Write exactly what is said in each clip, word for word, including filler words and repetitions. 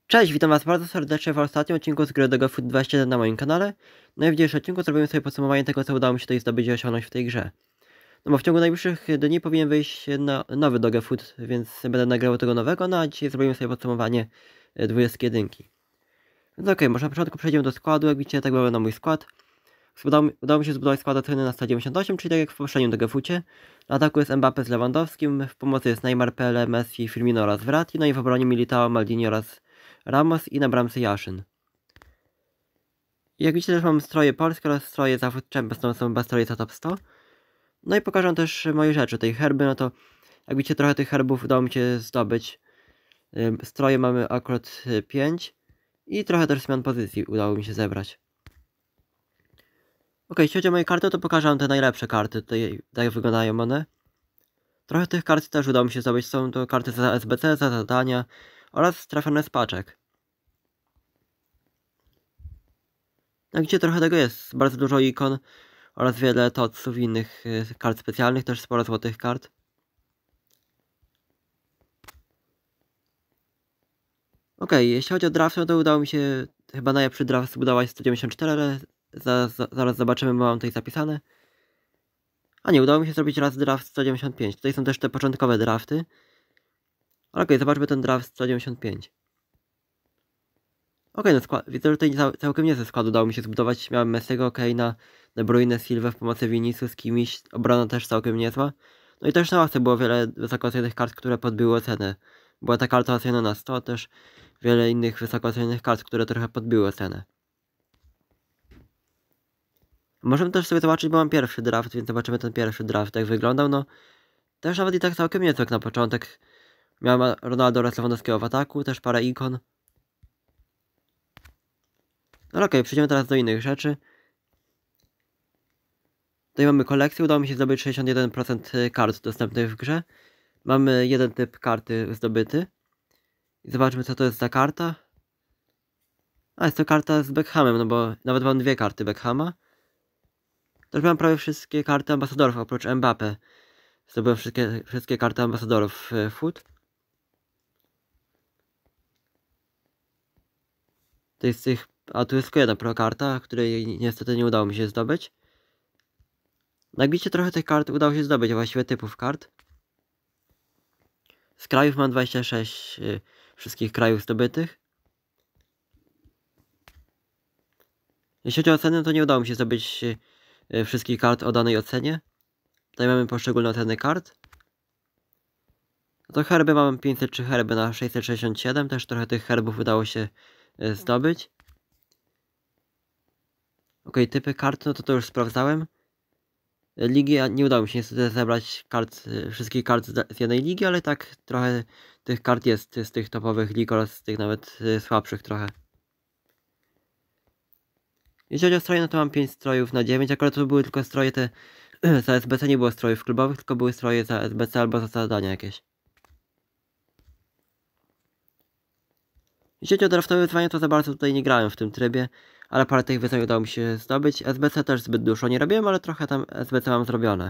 Cześć, witam was bardzo serdecznie w ostatnim odcinku z gry Dog Food dwadzieścia jeden na moim kanale. No i w dzisiejszym odcinku zrobimy sobie podsumowanie tego, co udało mi się tutaj zdobyć i osiągnąć w tej grze. No bo w ciągu najbliższych dni powinien wyjść no, nowy Dog Food, więc będę nagrywał tego nowego, no a dzisiaj zrobimy sobie podsumowanie dwudziestki jeden. Więc okej, okay, może na początku przejdziemy do składu, jak widzicie tak wygląda mój skład. Udało, udało mi się zbudować skład oceny na sto dziewięćdziesiąt osiem, czyli tak jak w poprzednim Dog Foodzie. Na ataku jest Mbappé z Lewandowskim, w pomocy jest Neymar, Pele, Messi, Firmino oraz Verratti, no i w obronie Militao, Maldini oraz Ramos i na bramce Jaszyn. Jak widzicie też mam stroje polskie oraz stroje Zafód Champions, to są chyba stroje za top sto. No i pokażę też moje rzeczy, tej herby, no to jak widzicie trochę tych herbów udało mi się zdobyć. Stroje mamy akurat pięć i trochę też zmian pozycji udało mi się zebrać. Ok, jeśli chodzi o moje karty, to pokażę wam te najlepsze karty, tutaj tak wyglądają one. Trochę tych kart też udało mi się zdobyć, są to karty za S B C, za zadania oraz trafione z paczek. Jak widzicie trochę tego jest, bardzo dużo ikon oraz wiele totsów i innych kart specjalnych, też sporo złotych kart. Ok, jeśli chodzi o draft, no to udało mi się chyba najlepszy draft zbudować sto dziewięćdziesiąt cztery, ale za, za, zaraz zobaczymy, bo mam tutaj zapisane. A nie, udało mi się zrobić raz draft sto dziewięćdziesiąt pięć, tutaj są też te początkowe drafty. Ok, zobaczmy ten draft sto dziewięćdziesiąt pięć. Ok, no skład, widzę, że tutaj całkiem niezły skład udało mi się zbudować. Miałem Messiego, Kane'a, De Bruyne, Silva w pomocy Vinicius, Kimmich, obrona też całkiem niezła. No i też na ławce było wiele wysoko ocenionych kart, które podbiły ocenę. Była ta karta oceniona na sto, też wiele innych wysoko ocenionych kart, które trochę podbiły ocenę. Możemy też sobie zobaczyć, bo mam pierwszy draft, więc zobaczymy ten pierwszy draft, jak wyglądał. No, też nawet i tak całkiem niezły jak na początek. Miałem Ronaldo oraz Lewandowskiego w ataku, też parę ikon. No okej, okay, przejdziemy teraz do innych rzeczy. Tutaj mamy kolekcję, udało mi się zdobyć sześćdziesiąt jeden procent kart dostępnych w grze. Mamy jeden typ karty zdobyty. I zobaczmy, co to jest za karta. A, jest to karta z Beckhamem, no bo nawet mam dwie karty Beckhama. Też mam prawie wszystkie karty ambasadorów, oprócz Mbappé. Zdobyłem wszystkie, wszystkie karty ambasadorów w Foot. To jest tych... A tu jest tylko jedna pro karta, której niestety nie udało mi się zdobyć. Jak widzicie, trochę tych kart udało się zdobyć, a właściwie typów kart. Z krajów mam dwadzieścia sześć y, wszystkich krajów zdobytych. Jeśli chodzi o oceny, to nie udało mi się zdobyć y, wszystkich kart o danej ocenie. Tutaj mamy poszczególne oceny kart. No to herby mam pięćset trzy herby na sześćset sześćdziesiąt siedem, też trochę tych herbów udało się y, zdobyć. Ok, typy kart, no to to już sprawdzałem. Ligi, nie udało mi się niestety zebrać kart, wszystkich kart z jednej ligi, ale tak trochę tych kart jest z tych topowych lig oraz z tych nawet słabszych trochę. Jeśli chodzi o stroje, no to mam pięć strojów na dziewięć, akurat to były tylko stroje te za S B C, nie było strojów klubowych, tylko były stroje za S B C albo za zadania jakieś. Jeśli chodzi o draftowe wyzwania, to za bardzo tutaj nie grałem w tym trybie, ale parę tych wyzwań udało mi się zdobyć. S B C też zbyt dużo nie robiłem, ale trochę tam S B C mam zrobione.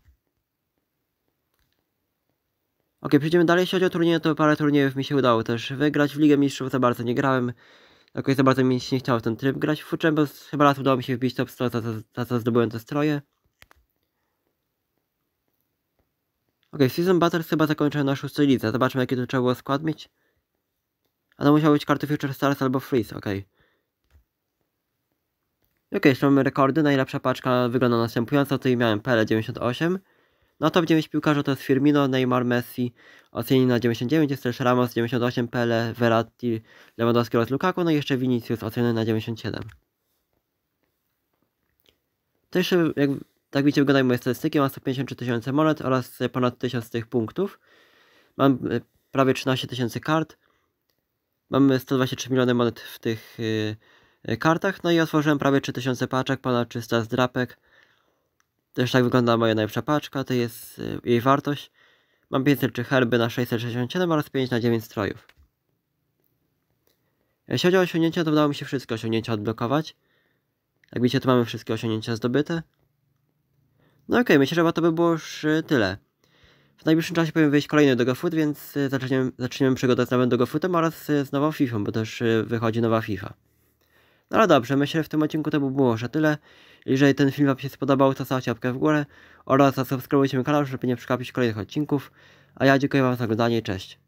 Ok, przejdziemy dalej. Jeśli chodzi o turnieje, to parę turniejów mi się udało też wygrać. W Ligę Mistrzów za bardzo nie grałem. Jakoś za bardzo mi się nie chciało w ten tryb grać. W Foot Champions chyba raz udało mi się wbić top sto, za, za, za co zdobyłem te stroje. Ok, Season Battles chyba zakończyłem na szóstej lidze. Zobaczmy, jaki tu trzeba było skład mieć. A to musiały być karty Future Stars albo Freeze, ok. Ok, jeśli mamy rekordy, najlepsza paczka wygląda następująco. Tutaj miałem Pele dziewięćdziesiąt osiem. No top dziewięć piłkarzy to jest Firmino, Neymar, Messi, ocenieni na dziewięćdziesiąt dziewięć, jest też Ramos dziewięćdziesiąt osiem, Pele, Verratti, Lewandowski oraz Lukaku, no i jeszcze Vinicius oceniony na dziewięćdziesiąt siedem. To jeszcze, jak tak widzicie, wyglądają moje statystyki, mam sto pięćdziesiąt trzy tysiące monet oraz ponad tysiąc tych punktów. Mam prawie trzynaście tysięcy kart. Mamy sto dwadzieścia trzy miliony monet w tych yy, kartach, no i otworzyłem prawie trzy tysiące paczek, ponad trzysta zdrapek. Też tak wygląda moja najlepsza paczka, to jest y, jej wartość. Mam pięćset trzy herby na sześćset sześćdziesiąt siedem oraz pięć na dziewięć strojów. Jeśli chodzi o osiągnięcia, to udało mi się wszystkie osiągnięcia odblokować. Jak widzicie, tu mamy wszystkie osiągnięcia zdobyte. No okej, okay, myślę, że to by było już tyle W najbliższym czasie powinien wyjść kolejny Dogfood, więc y, zaczniemy, zaczniemy przygodę z nowym Dogfootem oraz y, z nową FIFA, bo też y, wychodzi nowa FIFA. No ale dobrze, myślę, że w tym odcinku to by było już tyle. Jeżeli ten film wam się spodobał, to stawcie łapkę w górę oraz zasubskrybujcie mój kanał, żeby nie przegapić kolejnych odcinków. A ja dziękuję wam za oglądanie i cześć.